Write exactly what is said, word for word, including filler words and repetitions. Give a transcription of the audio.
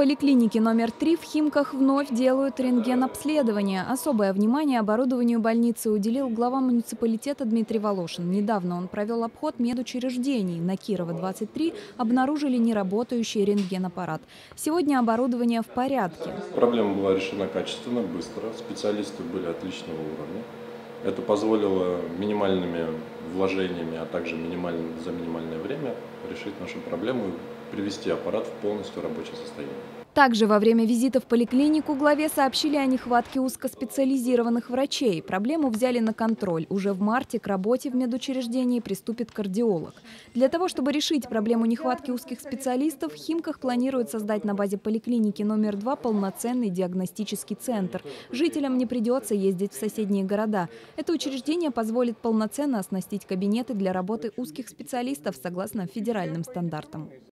поликлинике номер три в Химках вновь делают рентген-обследование. Особое внимание оборудованию больницы уделил глава муниципалитета Дмитрий Волошин. Недавно он провел обход медучреждений. На Кирова двадцать три обнаружили неработающий рентген-аппарат. Сегодня оборудование в порядке. Проблема была решена качественно, быстро. Специалисты были отличного уровня. Это позволило минимальными вложениями, а также минималь... за минимальное время решить нашу проблему и привести аппарат в полностью рабочее состояние. Также во время визита в поликлинику главе сообщили о нехватке узкоспециализированных врачей. Проблему взяли на контроль. Уже в марте к работе в медучреждении приступит кардиолог. Для того, чтобы решить проблему нехватки узких специалистов, в Химках планируют создать на базе поликлиники номер два полноценный диагностический центр. Жителям не придется ездить в соседние города. Это учреждение позволит полноценно оснастить кабинеты для работы узких специалистов согласно федеральным стандартам.